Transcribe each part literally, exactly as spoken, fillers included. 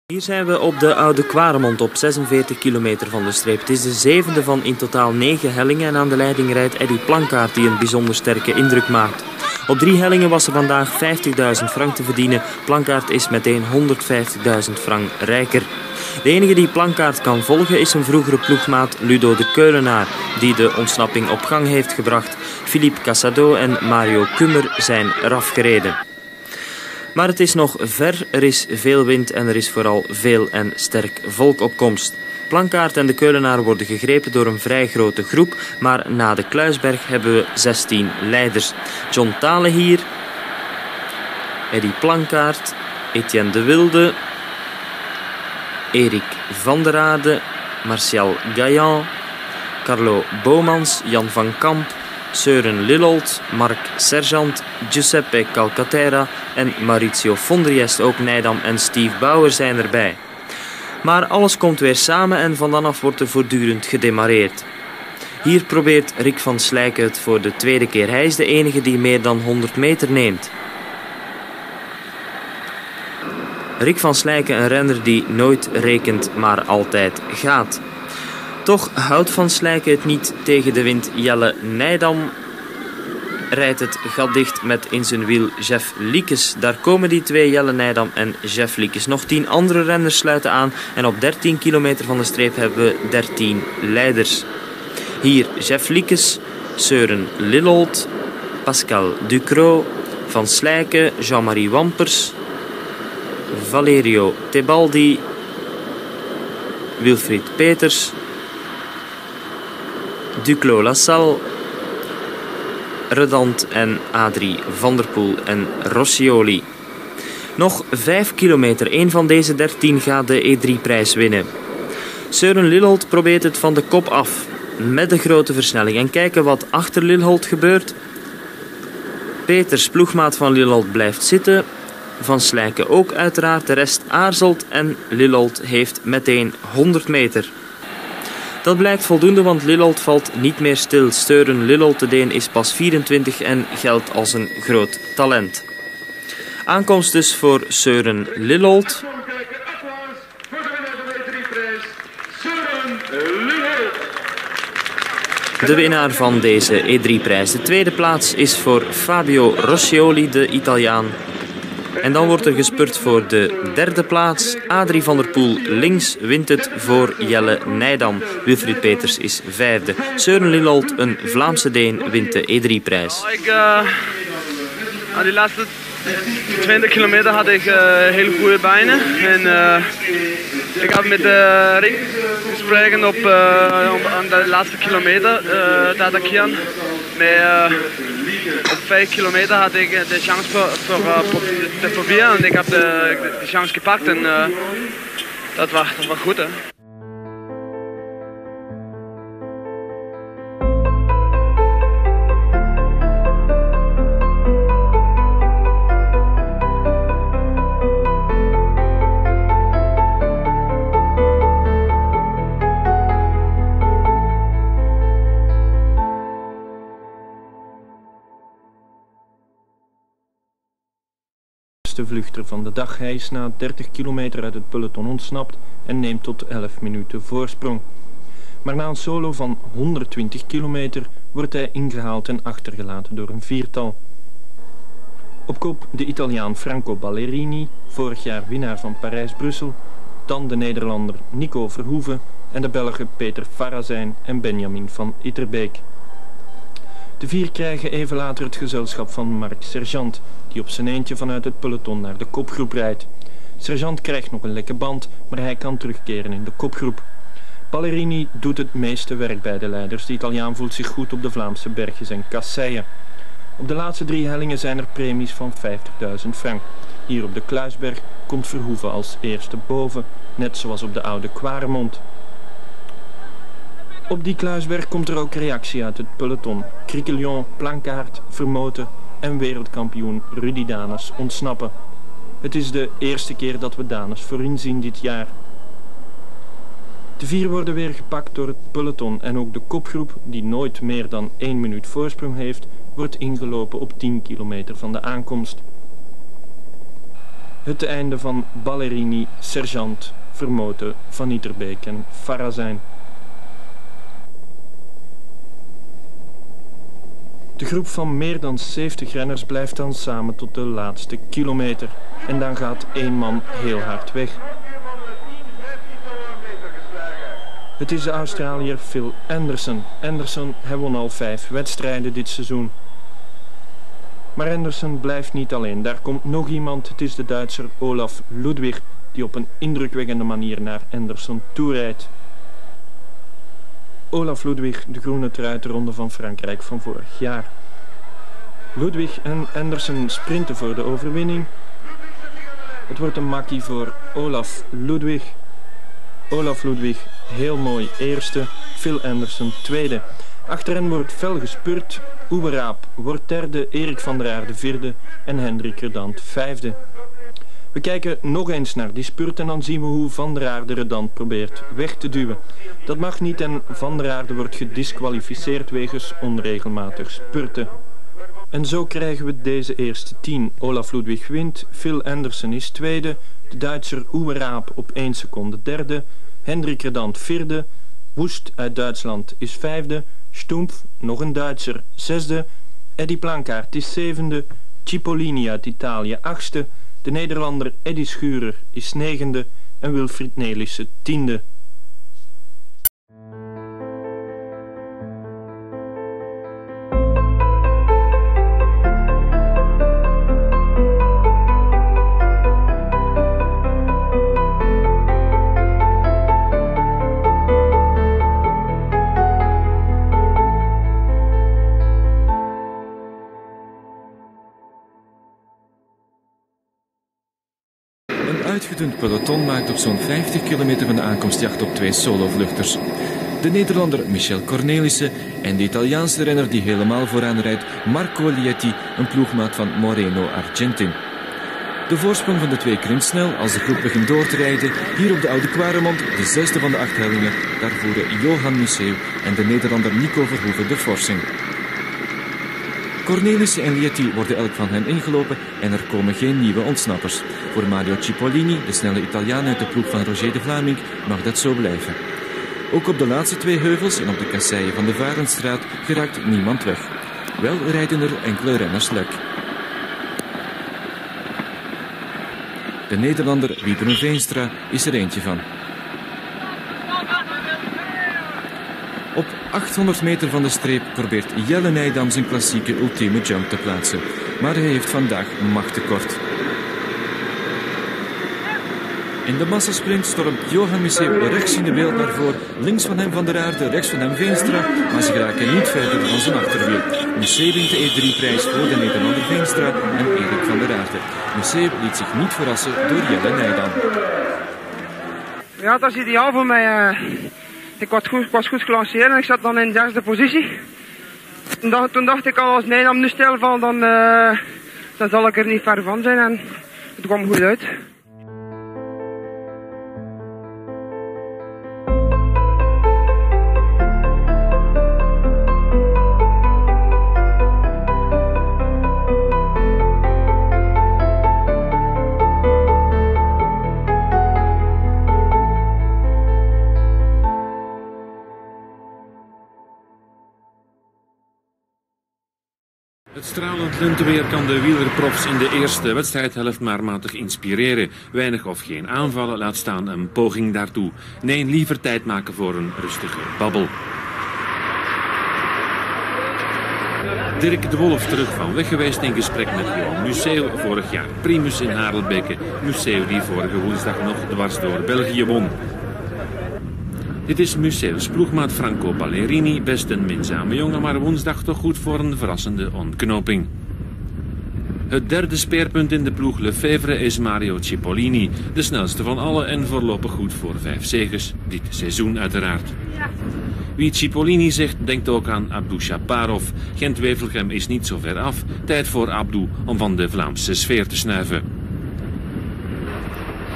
Hier zijn we op de Oude Kwaremond op zesenveertig kilometer van de streep. Het is de zevende van in totaal negen hellingen en aan de leiding rijdt Eddy Plankaart die een bijzonder sterke indruk maakt. Op drie hellingen was er vandaag vijftigduizend frank te verdienen. Plankaart is meteen honderdvijftigduizend frank rijker. De enige die Plankaart kan volgen is een vroegere ploegmaat Ludo de Keulenaar, die de ontsnapping op gang heeft gebracht. Philippe Cassado en Mario Kummer zijn eraf gereden. Maar het is nog ver, er is veel wind en er is vooral veel en sterk volk op komst. Plankaart en de Keulenaar worden gegrepen door een vrij grote groep, maar na de Kluisberg hebben we zestien leiders. John Thale hier, Eddy Plankaart, Etienne de Wilde, Erik van der Aarde, Martial Gaillan, Carlo Bomans, Jan van Kamp, Søren Lilholt, Marc Sergeant, Giuseppe Calcaterra en Maurizio Fondriest. Ook Nijdam en Steve Bauer zijn erbij. Maar alles komt weer samen en van dan af wordt er voortdurend gedemareerd. Hier probeert Rick van Slijke het voor de tweede keer. Hij is de enige die meer dan honderd meter neemt. Rick van Slijke, een renner die nooit rekent, maar altijd gaat. Toch houdt Van Slijke het niet tegen de wind. Jelle Nijdam rijdt het gat dicht met in zijn wiel Jeff Liekes. Daar komen die twee, Jelle Nijdam en Jeff Liekes. Nog tien andere renners sluiten aan en op dertien kilometer van de streep hebben we dertien leiders. Hier Jeff Liekes, Søren Lilholt, Pascal Ducrot, Van Slijke, Jean-Marie Wampers, Valerio Tebaldi, Wilfried Peters, Duclos Lassalle, Redant en Adrie van der Poel en Roscioli. Nog vijf kilometer. Een van deze dertien gaat de E drie prijs winnen. Søren Lilholt probeert het van de kop af met de grote versnelling. En kijken wat achter Lilholt gebeurt. Peters, ploegmaat van Lilholt, blijft zitten. Van Slijke ook uiteraard. De rest aarzelt en Lilholt heeft meteen honderd meter. Dat blijkt voldoende, want Lilholt valt niet meer stil. Søren Lilholt, de Deen, is pas vierentwintig en geldt als een groot talent. Aankomst dus voor Søren Lilholt. De winnaar van deze E drie prijs. De tweede plaats is voor Fabio Roscioli, de Italiaan. En dan wordt er gespurt voor de derde plaats. Adrie van der Poel links wint het voor Jelle Nijdam. Wilfried Peters is vijfde. Søren Lilholt, een Vlaamse Deen, wint de E drie prijs. Ik, uh, aan die laatste twintig kilometer had ik uh, hele goede benen. En uh, ik had met uh, Rick gesproken op, uh, op aan de laatste kilometer uh, te attackeren. Maar uh, op vijf kilometer had ik de chance voor, voor uh, te proberen en ik heb de, de chance gepakt en uh, dat, was, dat was goed. Hè. De vluchter van de dag. Hij is na dertig kilometer uit het peloton ontsnapt en neemt tot elf minuten voorsprong. Maar na een solo van honderdtwintig kilometer wordt hij ingehaald en achtergelaten door een viertal. Op kop de Italiaan Franco Ballerini, vorig jaar winnaar van Parijs-Brussel, dan de Nederlander Nico Verhoeven en de Belgen Peter Farazijn en Benjamin van Itterbeek. De vier krijgen even later het gezelschap van Marc Sergeant, die op zijn eentje vanuit het peloton naar de kopgroep rijdt. Sergeant krijgt nog een lekke band, maar hij kan terugkeren in de kopgroep. Ballerini doet het meeste werk bij de leiders. De Italiaan voelt zich goed op de Vlaamse bergjes en kasseien. Op de laatste drie hellingen zijn er premies van vijftigduizend frank. Hier op de Kluisberg komt Verhoeven als eerste boven, net zoals op de Oude Kwaremond. Op die Kluisberg komt er ook reactie uit het peloton. Criquelion, Plankaart, Vermoten en wereldkampioen Rudy Danes ontsnappen. Het is de eerste keer dat we Danes voorin zien dit jaar. De vier worden weer gepakt door het peloton en ook de kopgroep, die nooit meer dan één minuut voorsprong heeft, wordt ingelopen op tien kilometer van de aankomst. Het einde van Ballerini, Sergeant, Vermoten, Van Iterbeek en Farazijn. De groep van meer dan zeventig renners blijft dan samen tot de laatste kilometer. En dan gaat één man heel hard weg. Het is de Australiër Phil Anderson. Anderson hij won al vijf wedstrijden dit seizoen. Maar Anderson blijft niet alleen. Daar komt nog iemand. Het is de Duitser Olaf Ludwig, die op een indrukwekkende manier naar Anderson toerijdt. Olaf Ludwig, de groene trui uit de Ronde van Frankrijk van vorig jaar. Ludwig en Anderson sprinten voor de overwinning. Het wordt een makkie voor Olaf Ludwig. Olaf Ludwig heel mooi eerste, Phil Anderson tweede. Achter hen wordt fel gespurt. Uwe Raap wordt derde, Erik van der Aarde vierde en Hendrik Redant vijfde. We kijken nog eens naar die spurt en dan zien we hoe Van der Aarde Redant probeert weg te duwen. Dat mag niet en Van der Aarde wordt gedisqualificeerd wegens onregelmatig spurten. En zo krijgen we deze eerste tien. Olaf Ludwig wint, Phil Anderson is tweede, de Duitser Uwe Raap op één seconde derde, Hendrik Redant vierde, Woest uit Duitsland is vijfde, Stumpf, nog een Duitser, zesde, Eddy Plankaart is zevende, Cipollini uit Italië achtste, de Nederlander Eddy Schurer is negende en Wilfried Nelissen tiende. Uitgedund peloton maakt op zo'n vijftig kilometer van de aankomst jacht op twee solovluchters. De Nederlander Michel Cornelissen en de Italiaanse renner die helemaal vooraan rijdt, Marco Lietti, een ploegmaat van Moreno Argentin. De voorsprong van de twee krimpt snel als de groep begint door te rijden. Hier op de Oude Quaremont, de zesde van de acht hellingen, daar voeren Johan Museeuw en de Nederlander Nico Verhoeven de forsing. Cornelissen en Lietti worden elk van hen ingelopen en er komen geen nieuwe ontsnappers. Voor Mario Cipollini, de snelle Italiaan uit de ploeg van Roger de Vlaming, mag dat zo blijven. Ook op de laatste twee heuvels en op de kasseien van de Varenstraat geraakt niemand weg. Wel rijden er enkele renners lek. De Nederlander Wiebren Veenstra is er eentje van. Op achthonderd meter van de streep probeert Jelle Nijdam zijn klassieke ultieme jump te plaatsen. Maar hij heeft vandaag machttekort. In de massasprint stormt Johan Museeuw rechts in de beeld naar voren. Links van hem Van der Aarde, rechts van hem Veenstra. Maar ze geraken niet verder dan zijn achterwiel. Museeuw wint de E drie prijs voor de Nederlander Veenstra en Erik van der Aarde. Museeuw liet zich niet verrassen door Jelle Nijdam. Ja, dat is ideaal voor mij. Uh... Ik was goed, was goed gelanceerd en ik zat dan in de derde positie. Toen dacht, toen dacht ik al, als Nijdam nu stilvalt, dan, uh, dan zal ik er niet ver van zijn en het kwam goed uit. Het stralend lenteweer kan de wielerprofs in de eerste wedstrijdhelft maar matig inspireren. Weinig of geen aanvallen, laat staan een poging daartoe. Nee, liever tijd maken voor een rustige babbel. Dirk de Wolf terug van weg geweest in gesprek met Johan Museeuw, vorig jaar primus in Harelbeke. Museeuw die vorige woensdag nog dwars door België won. Dit is Museeuws ploegmaat Franco Ballerini, best een minzame jongen, maar woensdag toch goed voor een verrassende ontknoping. Het derde speerpunt in de ploeg Lefevre is Mario Cipollini, de snelste van allen en voorlopig goed voor vijf zeges, dit seizoen uiteraard. Wie Cipollini zegt, denkt ook aan Abdou Chaparov. Gent-Wevelgem is niet zo ver af, tijd voor Abdou om van de Vlaamse sfeer te snuiven.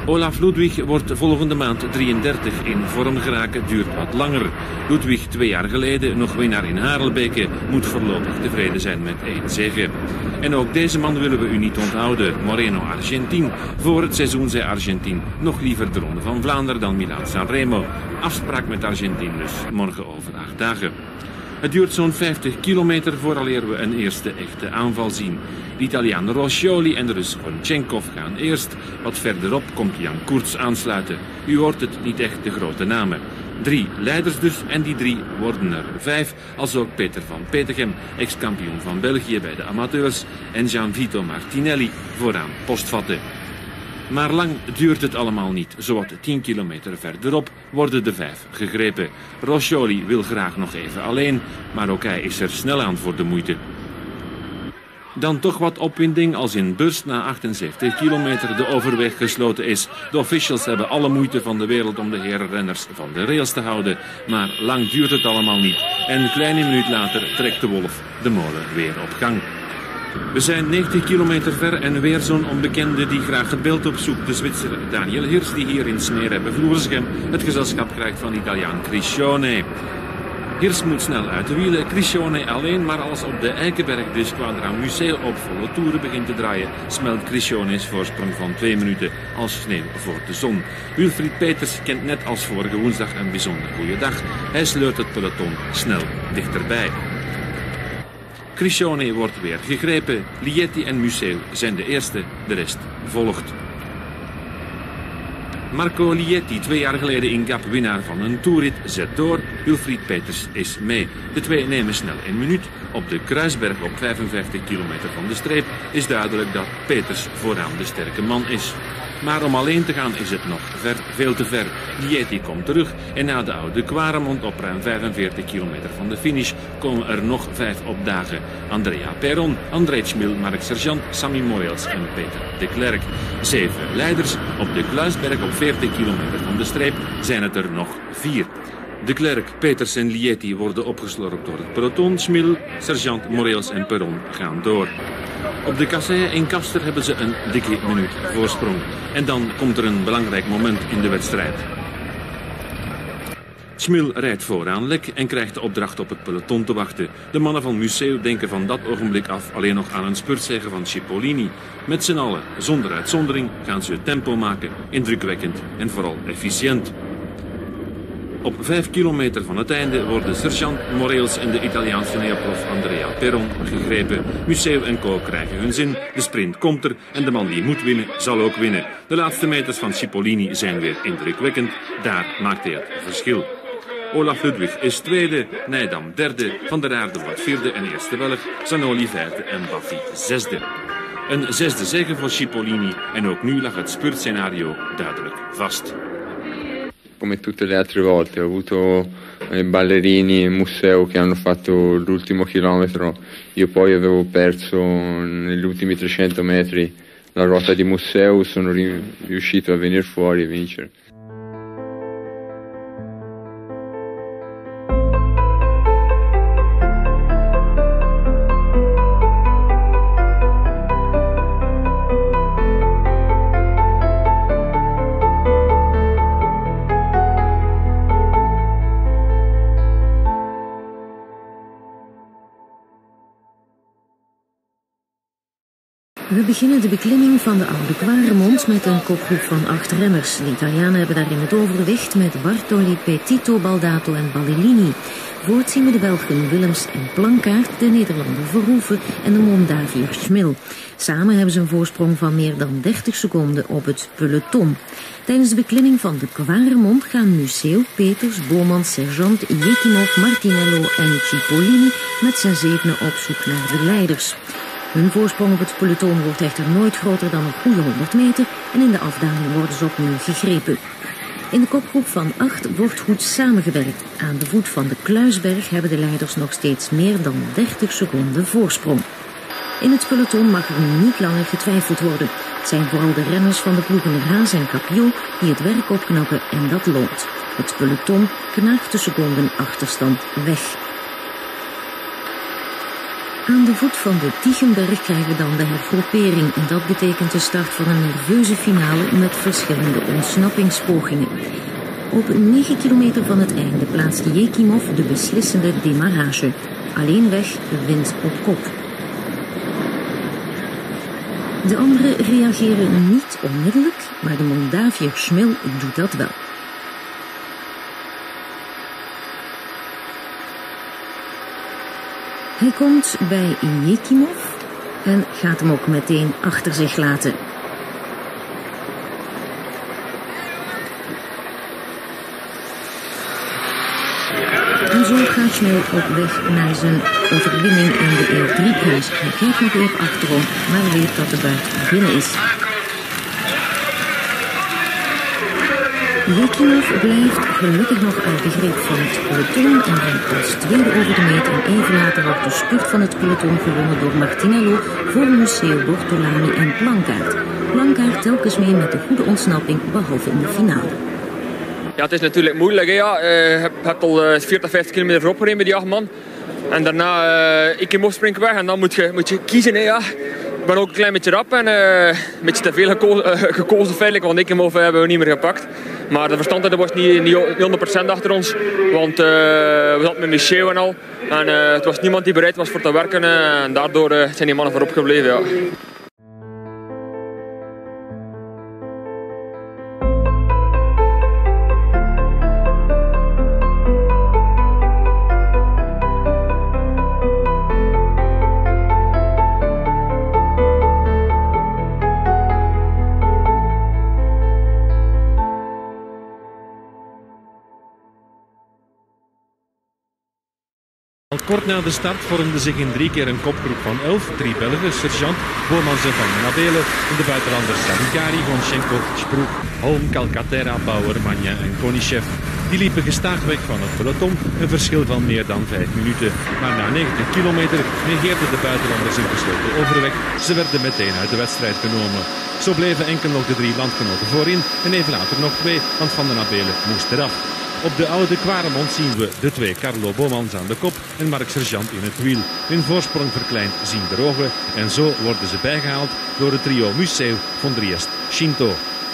Olaf Ludwig wordt volgende maand drieëndertig. In vorm geraken duurt wat langer. Ludwig, twee jaar geleden nog winnaar in Harelbeke, moet voorlopig tevreden zijn met één zege. En ook deze man willen we u niet onthouden. Moreno Argentin. Voor het seizoen zei Argentin nog liever de Ronde van Vlaanderen dan Milaan-San Remo. Afspraak met Argentin dus morgen over acht dagen. Het duurt zo'n vijftig kilometer vooraleer we een eerste echte aanval zien. De Italiaan Roscioli en de Rus Gonchenkov gaan eerst. Wat verderop komt Jan Koerts aansluiten. U hoort het, niet echt de grote namen. Drie leiders dus, en die drie worden er vijf, als ook Peter van Petegem, ex-kampioen van België bij de amateurs, en Gianvito Martinelli vooraan postvatten. Maar lang duurt het allemaal niet. Zowat tien kilometer verderop worden de vijf gegrepen. Roscioli wil graag nog even alleen, maar ook hij is er snel aan voor de moeite. Dan toch wat opwinding als in Burst na achtenzeventig kilometer de overweg gesloten is. De officials hebben alle moeite van de wereld om de herenrenners van de rails te houden. Maar lang duurt het allemaal niet. En een kleine minuut later trekt de wolf de molen weer op gang. We zijn negentig kilometer ver en weer zo'n onbekende die graag het beeld opzoekt. De Zwitser Daniel Hirs die hier in Smeer hebben Vloersgem het gezelschap krijgt van Italiaan Criscione. Hirs moet snel uit de wielen, Criscione alleen, maar als op de Eikenberg de Squadra Museo op volle toeren begint te draaien, smelt Criscione's voorsprong van twee minuten als sneeuw voor de zon. Wilfried Peters kent net als vorige woensdag een bijzonder goede dag. Hij sleurt het peloton snel dichterbij. Criscione wordt weer gegrepen, Lietti en Museo zijn de eerste, de rest volgt. Marco Lietti, twee jaar geleden in Gap winnaar van een toerrit, zet door. Wilfried Peters is mee. De twee nemen snel een minuut. Op de Kruisberg op vijfenvijftig kilometer van de streep is duidelijk dat Peters vooraan de sterke man is. Maar om alleen te gaan is het nog ver, veel te ver. Lietti komt terug en na de oude Quaremont op ruim vijfenveertig kilometer van de finish komen er nog vijf opdagen. Andrea Perron, André Schmil, Marc Sergeant, Sammy Morels en Peter de Klerk. Zeven leiders. Op de Kluisberg op veertig kilometer van de streep zijn het er nog vier. De Klerk, Peters en Lietti worden opgeslorpt door het peloton. Schmil, Sergeant, Morels en Perron gaan door. Op de Kasseien in Kaster hebben ze een dikke minuut voorsprong. En dan komt er een belangrijk moment in de wedstrijd. Schmil rijdt vooraan lek en krijgt de opdracht op het peloton te wachten. De mannen van Museo denken van dat ogenblik af alleen nog aan een spurtzege van Cipollini. Met z'n allen, zonder uitzondering, gaan ze tempo maken, indrukwekkend en vooral efficiënt. Op vijf kilometer van het einde worden Sergeant Morels en de Italiaanse neoprof Andrea Perron gegrepen. Museo en co krijgen hun zin, de sprint komt er en de man die moet winnen zal ook winnen. De laatste meters van Cipollini zijn weer indrukwekkend, daar maakt hij het verschil. Olaf Ludwig is tweede, Nijdam derde, Van der Aarde wordt vierde en eerste Belg, Zanoli vijfde en Baffy zesde. Een zesde zege voor Cipollini en ook nu lag het spurtscenario duidelijk vast. Come tutte le altre volte ho avuto eh, ballerini e Museo che hanno fatto l'ultimo chilometro, io poi avevo perso negli ultimi trecento metri la ruota di Museo, sono riuscito a venire fuori e vincere. We beginnen de beklimming van de Oude Quaremont met een kopgroep van acht renners. De Italianen hebben daarin het overwicht met Bartoli, Petito, Baldato en Ballerini. Voort zien we de Belgen Willems en Plankaart, de Nederlander Verhoeven en de Moldaviër Schmil. Samen hebben ze een voorsprong van meer dan dertig seconden op het peloton. Tijdens de beklimming van de Quaremont gaan Museo, Peters, Booman, Sergeant, Jekinov, Martinello en Cipollini met z'n zevenen op zoek naar de leiders. Hun voorsprong op het peloton wordt echter nooit groter dan een goede honderd meter en in de afdaling worden ze opnieuw gegrepen. In de kopgroep van acht wordt goed samengewerkt. Aan de voet van de Kluisberg hebben de leiders nog steeds meer dan dertig seconden voorsprong. In het peloton mag er nu niet langer getwijfeld worden. Het zijn vooral de renners van de ploegen Haas en Capio die het werk opknappen en dat loont. Het peloton knaagt de seconden achterstand weg. Aan de voet van de Tigenberg krijgen we dan de hergroepering en dat betekent de start van een nerveuze finale met verschillende ontsnappingspogingen. Op negen kilometer van het einde plaatst Jekimov de beslissende demarrage. Alleen weg, wint op kop. De anderen reageren niet onmiddellijk, maar de Moldaviër Schmil doet dat wel. Hij komt bij Jekimov en gaat hem ook meteen achter zich laten. En zo gaat Schmil op weg naar zijn overwinning in de E drie prijs. Hij kijkt nog even achterom, maar weet dat de buit binnen is. Jekimov blijft gelukkig nog uit de greep van het peloton en rijdt als tweede over de meet en even later wordt de spurt van het peloton gewonnen door Martinello voor Museo, Bortolani en Plankaart. Plankaart telkens mee met de goede ontsnapping, behalve in de finale. Ja, het is natuurlijk moeilijk. Hè, ja. Uh, je hebt al uh, veertig, vijftig kilometer voorop gereden met die acht man. En daarna uh, Jekimov springt weg en dan moet je, moet je kiezen. Hè, ja. Ik ben ook een klein beetje rap en uh, een beetje te veel gekozen, uh, gekozen feitelijk, want Jekimov hebben we niet meer gepakt. Maar de verstandhouding was niet, niet honderd procent achter ons, want uh, we zaten met Michel en al. En uh, het was niemand die bereid was voor te werken uh, en daardoor uh, zijn die mannen voorop gebleven. Ja. Al kort na de start vormde zich in drie keer een kopgroep van elf, drie Belgen, Sergeant, Boomans en Van den Abele en de buitenlanders Savikari, Gonchenko, Sproek, Holm, Calcaterra, Bauer, Magna en Konishev. Die liepen gestaag weg van het peloton, een verschil van meer dan vijf minuten. Maar na negentig kilometer negeerden de buitenlanders een gesloten overweg. Ze werden meteen uit de wedstrijd genomen. Zo bleven enkel nog de drie landgenoten voorin en even later nog twee, want Van den Abele moest eraf. Op de oude Kwaremond zien we de twee Carlo Boomans aan de kop en Marc Sergeant in het wiel. Hun voorsprong verkleint zien de ogen en zo worden ze bijgehaald door het trio Museu, Von Driest, Shinto.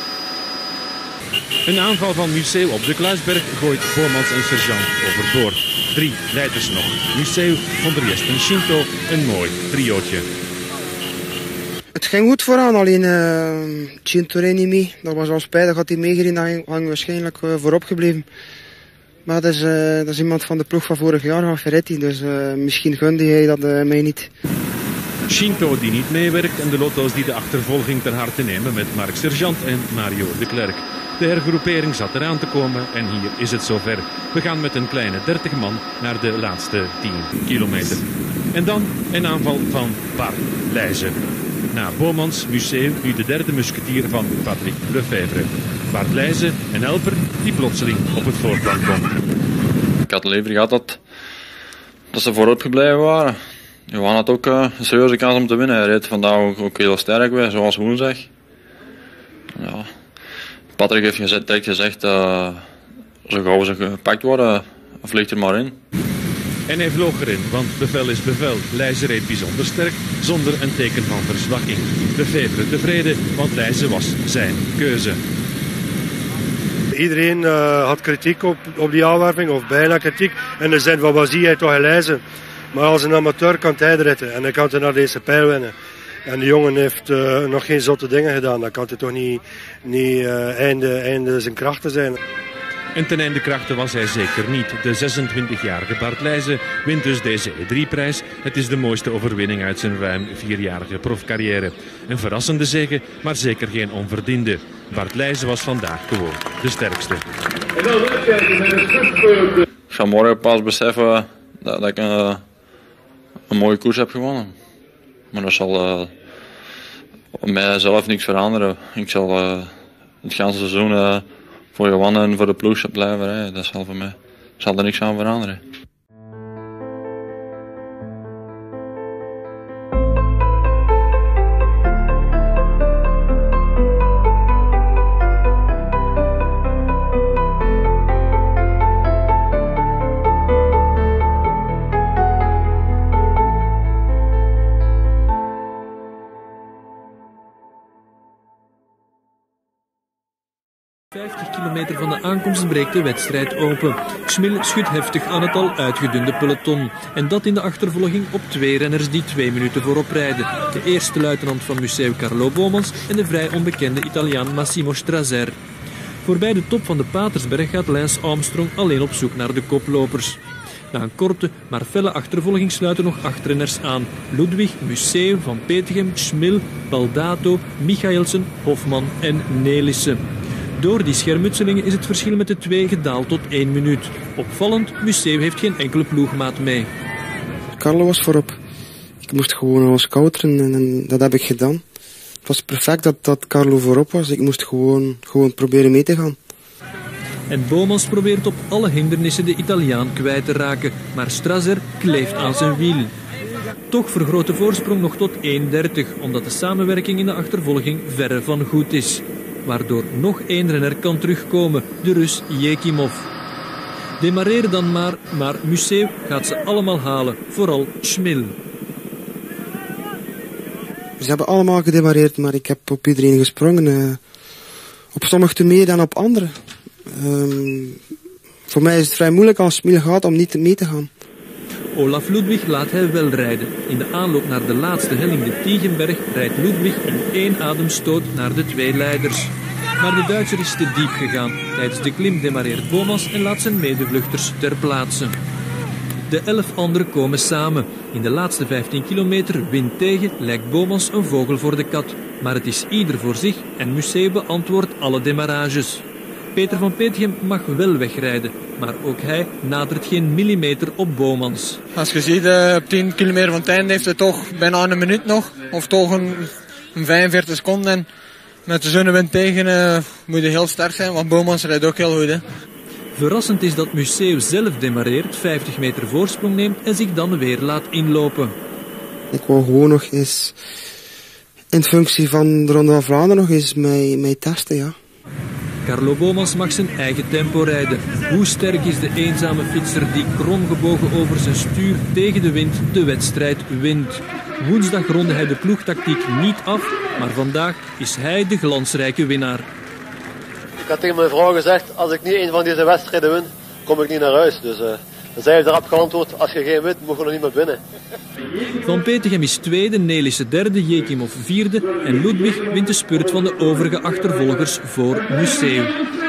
Een aanval van Museu op de Kluisberg gooit Boomans en Sergeant overboord. Drie leiders nog. Museu, Von Driest en Shinto, een mooi triootje. Het ging goed vooraan, alleen uh, Shinto reed niet mee. Dat was wel spijtig, had hij meegereden, dan ging hij waarschijnlijk uh, voorop gebleven. Maar dat is, uh, dat is iemand van de ploeg van vorig jaar, van Ferretti, dus uh, misschien gunde hij dat uh, mij niet. Shinto die niet meewerkt en de Lotto's die de achtervolging ter harte nemen met Marc Sergeant en Mario de Klerk. De hergroepering zat eraan te komen en hier is het zover. We gaan met een kleine dertig man naar de laatste tien kilometer. En dan een aanval van Bart Leijze. Na Boomans, Museu, nu de derde musketier van Patrick Lefevre. Bart Leijze, een helper die plotseling op het voorplan komt. Ik had liever gehad dat, dat ze vooruit gebleven waren. Johan had ook uh, een serieuze kans om te winnen. Hij reed vandaag ook, ook heel sterk weer, zoals woensdag. Ja. Patrick heeft gezegd, direct gezegd, uh, zo gauw ze gepakt worden, vliegt er maar in. En hij vloog erin, want bevel is bevel. Leijze reed bijzonder sterk, zonder een teken van verzwakking. Lefevre tevreden, want Leijze was zijn keuze. Iedereen uh, had kritiek op, op die aanwerving, of bijna kritiek. En de zin van, wat zie jij toch in Leijze? Maar als een amateur kan hij ritten en hij kan er naar deze pijl winnen. En de jongen heeft uh, nog geen zotte dingen gedaan. Dan kan hij toch niet, niet uh, einde, einde zijn krachten zijn. En ten einde krachten was hij zeker niet. De zesentwintigjarige Bart Leijze wint dus deze E drie prijs. Het is de mooiste overwinning uit zijn ruim vierjarige profcarrière. Een verrassende zege, maar zeker geen onverdiende. Bart Leijze was vandaag gewoon de sterkste. Ik ga morgen pas beseffen dat, dat ik een, een mooie koers heb gewonnen. Maar dat zal uh, mijzelf niks veranderen. Ik zal uh, het hele seizoen uh, voor Johan en voor de ploeg blijven rijden. Dat zal voor mij zal er niks aan veranderen. meter van de aankomst breekt de wedstrijd open. Schmil schudt heftig aan het al uitgedunde peloton. En dat in de achtervolging op twee renners die twee minuten voorop rijden. De eerste luitenant van Museu Carlo Bomans en de vrij onbekende Italiaan Massimo Strazer. Voorbij de top van de Patersberg gaat Lance Armstrong alleen op zoek naar de koplopers. Na een korte, maar felle achtervolging sluiten nog acht renners aan. Ludwig, Museu, Van Petegem, Schmil, Baldato, Michaelsen, Hofman en Nelissen. Door die schermutselingen is het verschil met de twee gedaald tot één minuut. Opvallend, Museu heeft geen enkele ploegmaat mee. Carlo was voorop. Ik moest gewoon alles kouteren en, en dat heb ik gedaan. Het was perfect dat, dat Carlo voorop was. Ik moest gewoon, gewoon proberen mee te gaan. En Bomans probeert op alle hindernissen de Italiaan kwijt te raken, maar Strazer kleeft aan zijn wiel. Toch vergroot de voorsprong nog tot één dertig, omdat de samenwerking in de achtervolging verre van goed is. Waardoor nog één renner kan terugkomen, de Rus Jekimov. Demareer dan maar, maar Museu gaat ze allemaal halen, vooral Schmil. Ze hebben allemaal gedemareerd, maar ik heb op iedereen gesprongen. Uh, op sommigen meer dan op anderen. Um, voor mij is het vrij moeilijk als Schmil gaat om niet mee te gaan. Olaf Ludwig laat hij wel rijden. In de aanloop naar de laatste helling, de Tiegenberg, rijdt Ludwig in één ademstoot naar de twee leiders. Maar de Duitser is te diep gegaan. Tijdens de klim demareert Bomans en laat zijn medevluchters ter plaatse. De elf anderen komen samen. In de laatste vijftien kilometer, wind tegen, lijkt Bomans een vogel voor de kat. Maar het is ieder voor zich en Museu beantwoordt alle demarages. Peter van Petegem mag wel wegrijden, maar ook hij nadert geen millimeter op Bomans. Als je ziet, uh, op tien kilometer van het einde heeft het toch bijna een minuut nog, of toch een, een vijfenveertig seconden. En met de zonnewind tegen uh, moet je heel sterk zijn, want Bomans rijdt ook heel goed. Hè. Verrassend is dat Museu zelf demareert, vijftig meter voorsprong neemt en zich dan weer laat inlopen. Ik wil gewoon nog eens, in functie van de Ronde van Vlaanderen, nog eens mij, mij testen, ja. Carlo Bomans mag zijn eigen tempo rijden. Hoe sterk is de eenzame fietser die kromgebogen over zijn stuur tegen de wind de wedstrijd wint? Woensdag ronde hij de ploegtactiek niet af, maar vandaag is hij de glansrijke winnaar. Ik had tegen mijn vrouw gezegd, als ik niet een van deze wedstrijden win, kom ik niet naar huis. Dus uh, zij heeft erop geantwoord, als je geen wint, mogen we nog niet meer binnen. Van Petegem is tweede, Nelissen derde, Jekimov vierde en Ludwig wint de spurt van de overige achtervolgers voor Museu.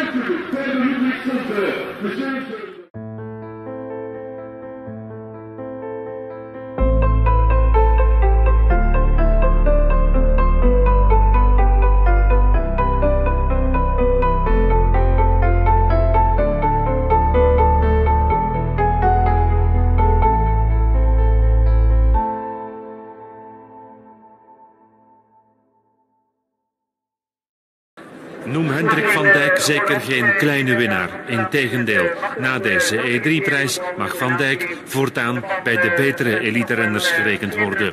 Noem Hendrik van Dijk zeker geen kleine winnaar. Integendeel, na deze E drie prijs mag Van Dijk voortaan bij de betere elite-renners gerekend worden.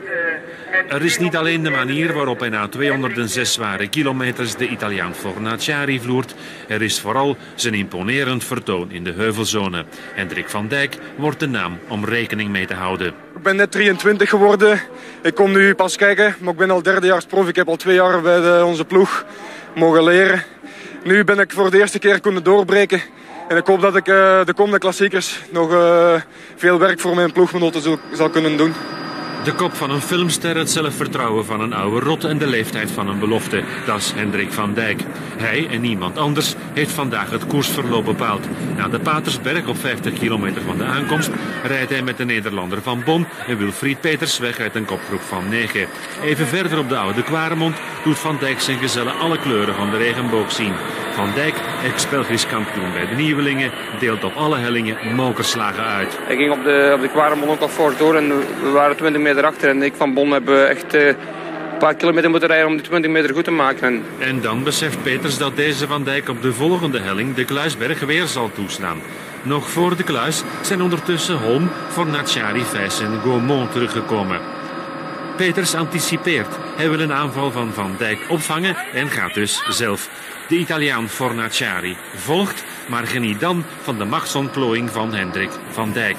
Er is niet alleen de manier waarop hij na tweehonderdzes zware kilometers de Italiaan Fornaciari vloert. Er is vooral zijn imponerend vertoon in de heuvelzone. Hendrik van Dijk wordt de naam om rekening mee te houden. Ik ben net drieëntwintig geworden. Ik kom nu pas kijken, maar ik ben al derdejaars prof. Ik heb al twee jaar bij de, onze ploeg mogen leren. Nu ben ik voor de eerste keer kunnen doorbreken. En ik hoop dat ik uh, de komende klassiekers nog uh, veel werk voor mijn ploeggenoten zal, zal kunnen doen. De kop van een filmster, het zelfvertrouwen van een oude rot en de leeftijd van een belofte. Dat is Hendrik van Dijk. Hij en niemand anders heeft vandaag het koersverloop bepaald. Na de Patersberg op vijftig kilometer van de aankomst rijdt hij met de Nederlander Van Bon en Wilfried Peters weg uit een kopgroep van negen. Even verder op de Oude Kwaremond doet Van Dijk zijn gezellen alle kleuren van de regenboog zien. Van Dijk, ex-Belgisch kampioen bij de nieuwelingen, deelt op alle hellingen mokerslagen uit. Hij ging op de, op de Kwaremond ook al fors door en we waren twintig meter achter. En ik van Bon hebben echt uh, een paar kilometer moeten rijden om die twintig meter goed te maken. En... en dan beseft Peters dat deze Van Dijk op de volgende helling de Kluisberg weer zal toestaan. Nog voor de Kluis zijn ondertussen Holm, Fornaciari, Vijs en Gaumont teruggekomen. Peters anticipeert. Hij wil een aanval van Van Dijk opvangen en gaat dus zelf. De Italiaan Fornaciari volgt, maar geniet dan van de machtsontplooiing van Hendrik van Dijk.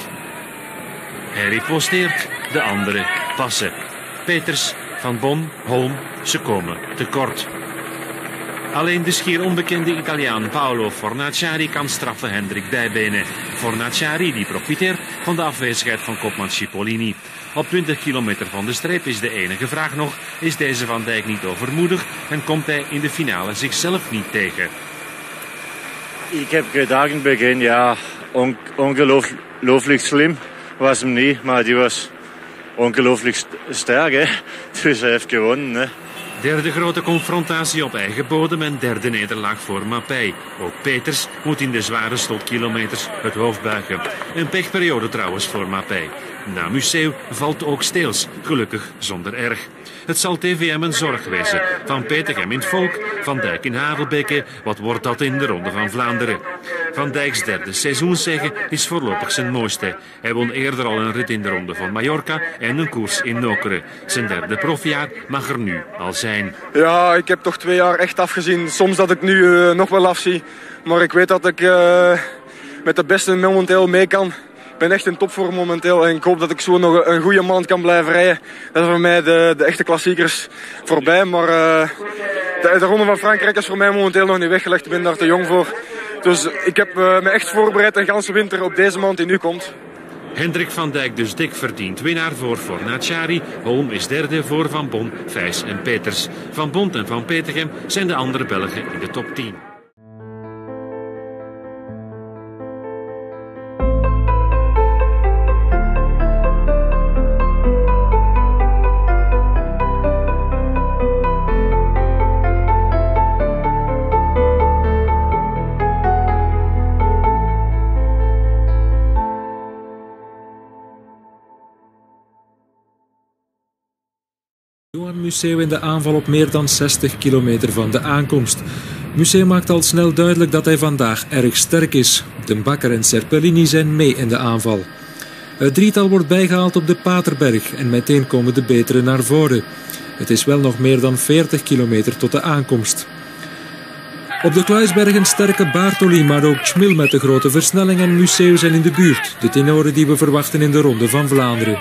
Hij riposteert, de anderen passen. Peters, Van Bon, Holm, ze komen tekort. Alleen de schier onbekende Italiaan Paolo Fornaciari kan straffe Hendrik bijbenen. Fornaciari die profiteert van de afwezigheid van kopman Cipollini. Op twintig kilometer van de streep is de enige vraag nog, is deze Van Dijk niet overmoedig en komt hij in de finale zichzelf niet tegen? Ik heb gedacht in het begin, ja, on ongelooflijk slim was hem niet, maar die was ongelooflijk sterk, hè. Dus hij heeft gewonnen, hè. Derde grote confrontatie op eigen bodem en derde nederlaag voor Mapei. Ook Peters moet in de zware slotkilometers het hoofd buigen. Een pechperiode trouwens voor Mapei. Na Museeuw valt ook Steels, gelukkig zonder erg. Het zal T V M een zorg wezen. Van Petegem in het Volk, Van Dijk in Harelbeke, wat wordt dat in de Ronde van Vlaanderen? Van Dijks derde seizoenszege is voorlopig zijn mooiste. Hij won eerder al een rit in de Ronde van Mallorca en een koers in Nokere. Zijn derde profjaar mag er nu al zijn. Ja, ik heb toch twee jaar echt afgezien. Soms dat ik nu uh, nog wel afzie. Maar ik weet dat ik uh, met de beste momenteel mee kan. Ik ben echt in topvorm momenteel en ik hoop dat ik zo nog een goede maand kan blijven rijden. Dat is voor mij de, de echte klassiekers voorbij. Maar uh, de, de Ronde van Frankrijk is voor mij momenteel nog niet weggelegd. Ik ben daar te jong voor. Dus ik heb uh, me echt voorbereid de ganse winter op deze maand die nu komt. Hendrik Van Dijk dus dik verdiend winnaar voor Fornaciari. Holm is derde voor Van Bon, Vijs en Peters. Van Bont en Van Petegem zijn de andere Belgen in de top tien. Johan Museeuw in de aanval op meer dan zestig kilometer van de aankomst. Museeuw maakt al snel duidelijk dat hij vandaag erg sterk is. De Bakker en Serpellini zijn mee in de aanval. Het drietal wordt bijgehaald op de Paterberg en meteen komen de betere naar voren. Het is wel nog meer dan veertig kilometer tot de aankomst. Op de Kluisbergen sterke Bartoli, maar ook Schmil met de grote versnelling en Museeuw zijn in de buurt. De tenoren die we verwachten in de Ronde van Vlaanderen.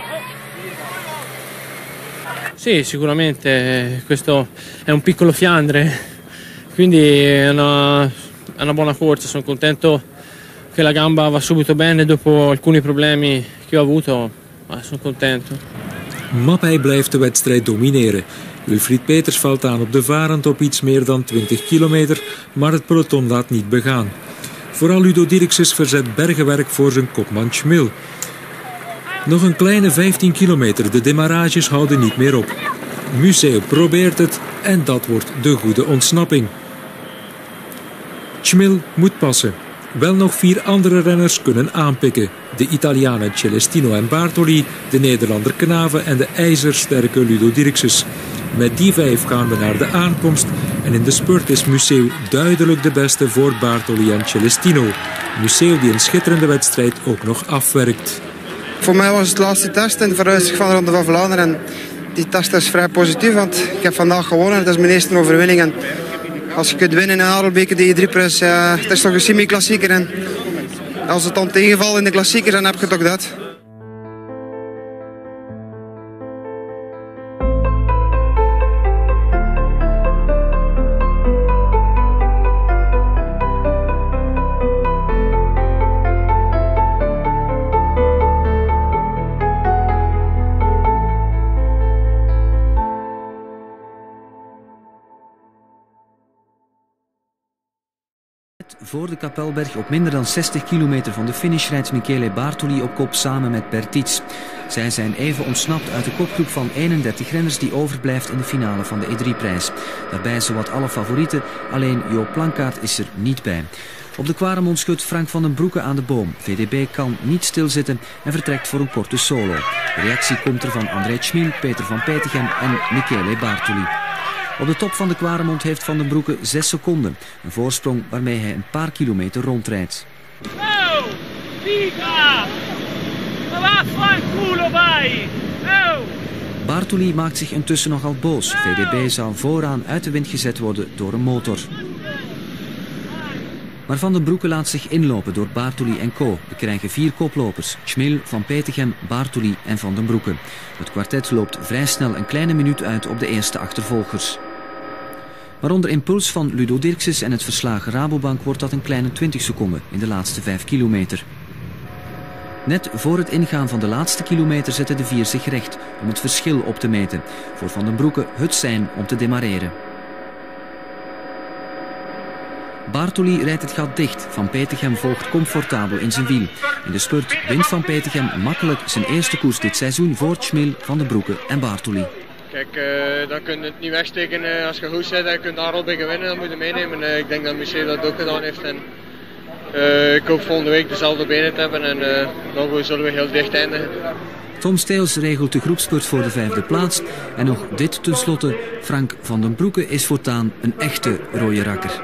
Sì, sicuramente questo è un piccolo Fiandre, quindi è una, è una buona corsa. Sono contento che la gamba va subito bene dopo alcuni problemi che ho avuto, ma sono contento. Mapei blijft de wedstrijd domineren. Wilfried Peters valt aan op de Varend op iets meer dan twintig kilometer, maar het peloton laat niet begaan. Vooral Ludo Dirkses verzet bergenwerk voor zijn kopman Schmil. Nog een kleine vijftien kilometer, de demarages houden niet meer op. Museeuw probeert het en dat wordt de goede ontsnapping. Schmil moet passen. Wel nog vier andere renners kunnen aanpikken. De Italianen Celestino en Bartoli, de Nederlander Knaven en de ijzersterke Ludo Dirkses. Met die vijf gaan we naar de aankomst en in de spurt is Museeuw duidelijk de beste voor Bartoli en Celestino. Museeuw die een schitterende wedstrijd ook nog afwerkt. Voor mij was het de laatste test in de vooruitzicht van de Ronde van Vlaanderen. En die test is vrij positief, want ik heb vandaag gewonnen. Het is mijn eerste overwinning. En als je kunt winnen in Harelbeke, de E drie-prijs, ja, het is toch een semi-klassieker. En als het dan tegenvalt in de klassieker, dan heb je toch dat. Voor de Kapelberg op minder dan zestig kilometer van de finish rijdt Michele Bartoli op kop samen met Bertic. Zij zijn even ontsnapt uit de kopgroep van eenendertig renners die overblijft in de finale van de E drie-prijs. Daarbij zowat alle favorieten, alleen Joop Plankaart is er niet bij. Op de Quaremont schudt Frank van den Broeke aan de boom. V D B kan niet stilzitten en vertrekt voor een korte solo. De reactie komt er van André Schmil, Peter van Petegem en Michele Bartoli. Op de top van de Quaremont heeft Van den Broeke zes seconden. Een voorsprong waarmee hij een paar kilometer rondrijdt. Oh, figa! Ma vaffanculo vai! Oh! Bartoli maakt zich intussen nogal boos. V D B zou vooraan uit de wind gezet worden door een motor. Maar Van den Broeke laat zich inlopen door Bartoli en co. We krijgen vier koplopers. Schmil, Van Petegem, Bartoli en Van den Broeke. Het kwartet loopt vrij snel een kleine minuut uit op de eerste achtervolgers. Maar onder impuls van Ludo Dirkses en het verslagen Rabobank wordt dat een kleine twintig seconden in de laatste vijf kilometer. Net voor het ingaan van de laatste kilometer zetten de vier zich recht om het verschil op te meten. Voor Van den Broeke het sein om te demareren. Bartoli rijdt het gat dicht. Van Petegem volgt comfortabel in zijn wiel. In de spurt wint Van Petegem makkelijk zijn eerste koers dit seizoen voor Schmil, Van den Broeke en Bartoli. Kijk, uh, dan kun je het niet wegsteken uh, als je goed zit en je kunt Harelbeke winnen, dan moet je meenemen. Uh, ik denk dat Michel dat ook gedaan heeft. En, uh, ik hoop volgende week dezelfde benen te hebben en uh, dan zullen we heel dicht eindigen. Tom Steels regelt de groepspurt voor de vijfde plaats. En nog dit tenslotte, Frank Van den Broeke is voortaan een echte rode rakker.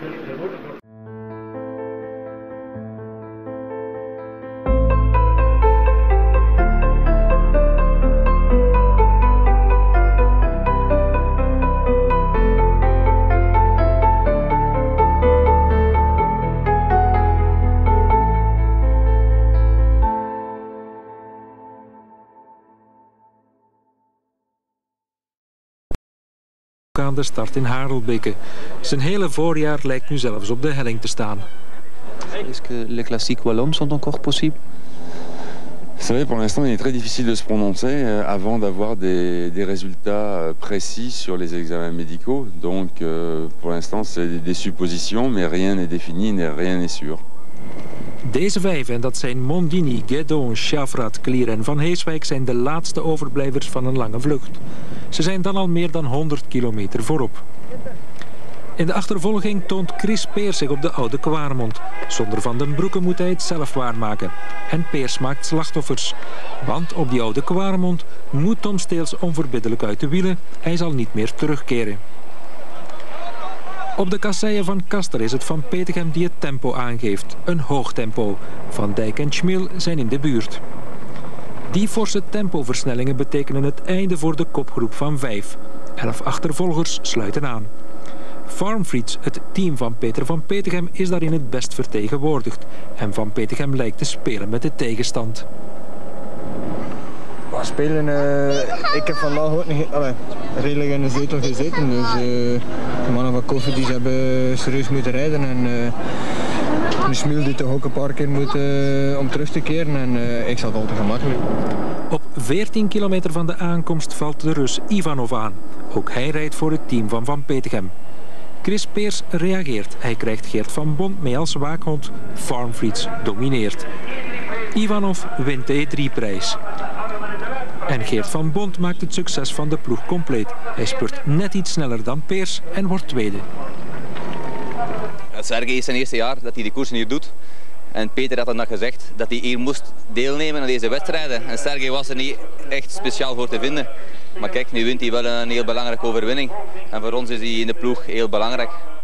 Aan de start in Harelbeke. Zijn hele voorjaar lijkt nu zelfs op de helling te staan. Est-ce que les classiques wallonnes sont encore possibles? Vous savez, pour l'instant, il est très difficile de se prononcer euh, avant d'avoir des, des résultats euh, précis sur les examens médicaux. Donc, euh, pour l'instant, c'est des suppositions, mais rien n'est défini, rien n'est sûr. Deze vijf, en dat zijn Mondini, Guedon, Chavrat, Klier en Van Heeswijk, zijn de laatste overblijvers van een lange vlucht. Ze zijn dan al meer dan honderd kilometer voorop. In de achtervolging toont Chris Peers zich op de Oude Kwaremond. Zonder Van den Broeke moet hij het zelf waarmaken. En Peers maakt slachtoffers. Want op die Oude Kwaremond moet Tom Steels onverbiddelijk uit de wielen. Hij zal niet meer terugkeren. Op de kasseien van Kaster is het Van Petegem die het tempo aangeeft. Een hoog tempo. Van Dijk en Schmil zijn in de buurt. Die forse tempoversnellingen betekenen het einde voor de kopgroep van vijf. Elf achtervolgers sluiten aan. Farmfrieds, het team van Peter Van Petegem, is daarin het best vertegenwoordigd. En Van Petegem lijkt te spelen met de tegenstand. Maar spelen, uh, ik heb vandaag ook nog allee, redelijk in de zetel gezeten. Dus uh, de mannen van Koffie hebben serieus moeten rijden. En uh, de Schmil die toch ook een paar keer moet uh, om terug te keren. En uh, ik zat al te gemakkelijk. Op veertien kilometer van de aankomst valt de Rus Ivanov aan. Ook hij rijdt voor het team van Van Petegem. Chris Peers reageert. Hij krijgt Geert van Bont mee als waakhond. Farmfrieds domineert. Ivanov wint de E drie prijs. En Geert van Bont maakt het succes van de ploeg compleet. Hij spurt net iets sneller dan Peers en wordt tweede. Sergej is zijn eerste jaar dat hij de koersen hier doet. En Peter had dan gezegd dat hij hier moest deelnemen aan deze wedstrijden. En Sergej was er niet echt speciaal voor te vinden. Maar kijk, nu wint hij wel een heel belangrijke overwinning. En voor ons is hij in de ploeg heel belangrijk.